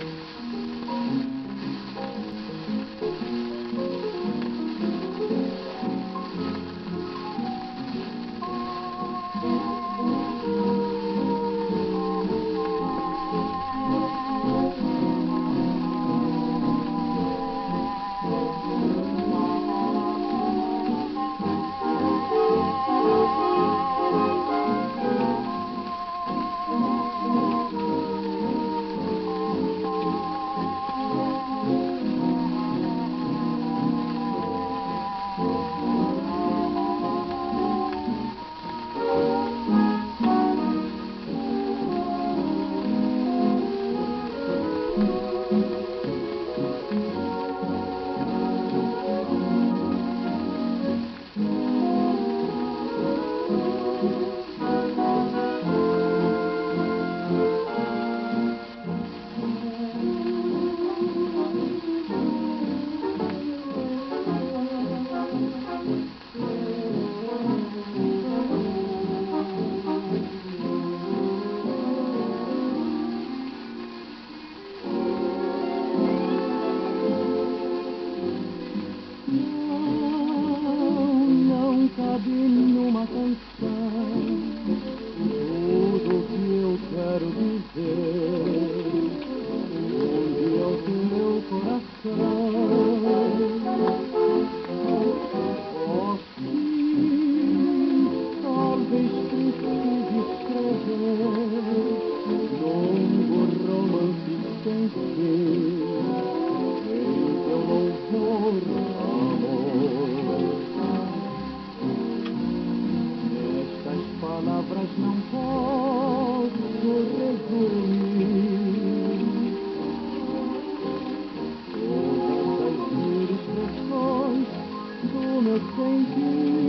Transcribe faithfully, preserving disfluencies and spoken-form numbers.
Cabe numa canção tudo que eu quero dizer. Onde eu tenho meu coração, oh sim, talvez precise escrever longo romance sem fim em teu louvor, amor. Palavras não posso resumir todas as mil expressões do meu sentir.